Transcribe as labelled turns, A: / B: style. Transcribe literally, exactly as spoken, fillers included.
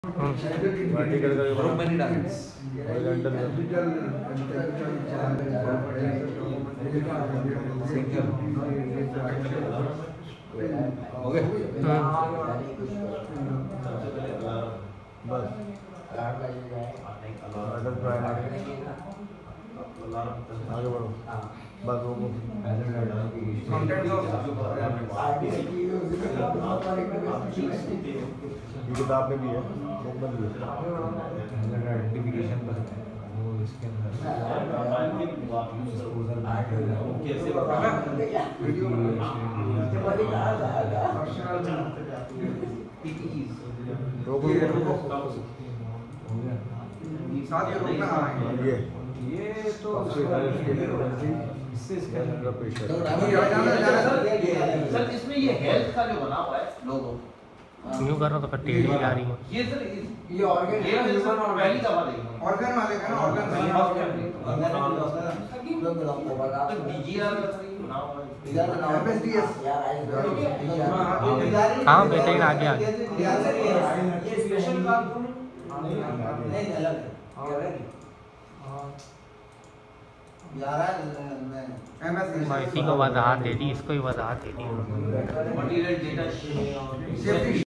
A: vertical का
B: group में नहीं डांस
A: हॉरिजॉन्टल
B: हो गए
A: बस आगे बढ़ो बस वो ये किताब में भी है बुक में भी है
B: आइडेंटिफिकेशन पर वो इसके अंदर
A: ये
B: ये तो इससे
A: सर
C: इसमें ये हेल्थ का जो बना हुआ है लोगो
D: न्यू कर रहा तो फिर टेढ़ी आ रही है
C: ये सर ये ऑर्गन ये ह्यूमन और पहली दफा देखा
E: ऑर्गन वाले का ना ऑर्गन
C: तो डीजीआर का सही बना हुआ है
E: एमएसडीएस
D: हाँ बेहतरीन आगे आगे
C: ये स्पेशल काम नहीं अलग है
D: मैं इसी को वजाहत दे दी इसको ही वजाहत दे दी
C: मटेरियल डेटा